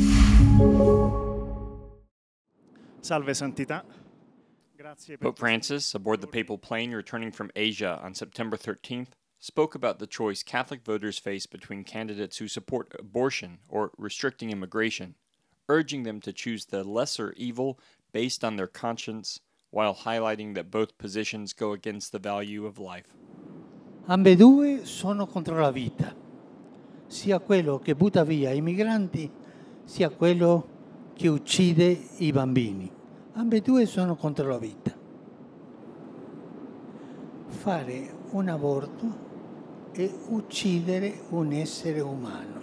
Salve Santità. Grazie per Pope Francis, aboard the papal plane returning from Asia on September 13th, spoke about the choice Catholic voters face between candidates who support abortion or restricting immigration, urging them to choose the lesser evil based on their conscience, while highlighting that both positions go against the value of life. Ambedue sono contro la vita, sia quello che butta via i migranti, sia quello che uccide i bambini. Ambedue sono contro la vita. Fare un aborto è uccidere un essere umano.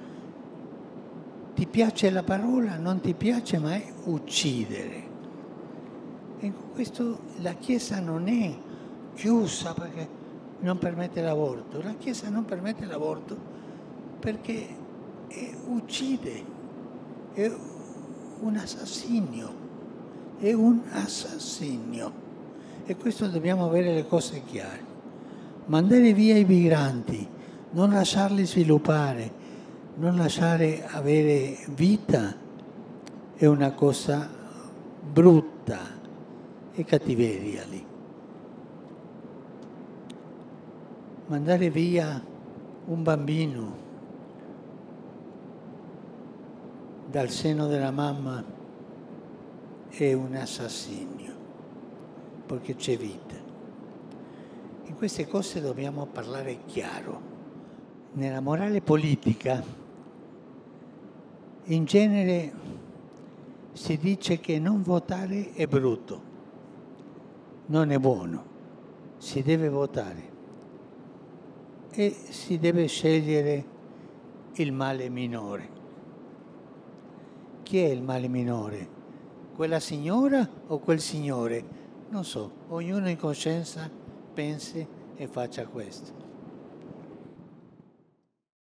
Ti piace la parola? Non ti piace, ma è uccidere. E questo la Chiesa non è chiusa perché non permette l'aborto. La Chiesa non permette l'aborto perché uccide, è un assassinio. È un assassinio. E questo dobbiamo avere le cose chiare. Mandare via i migranti, non lasciarli sviluppare, non lasciare avere vita è una cosa brutta e cattiveria lì. Mandare via un bambino dal seno della mamma è un assassinio, perché c'è vita. In queste cose dobbiamo parlare chiaro. Nella morale politica, in genere si dice che non votare è brutto, non è buono, si deve votare e si deve scegliere il male minore. Chi è il male minore? Quella signora o quel signore? Non so, ognuno in coscienza pensi e faccia questo.